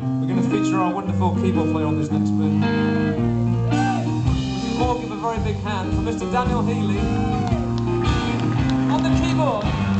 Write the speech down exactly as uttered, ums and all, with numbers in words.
We're going to feature our wonderful keyboard player on this next bit. Would you all give a very big hand for Mister Daniel Healy on the keyboard?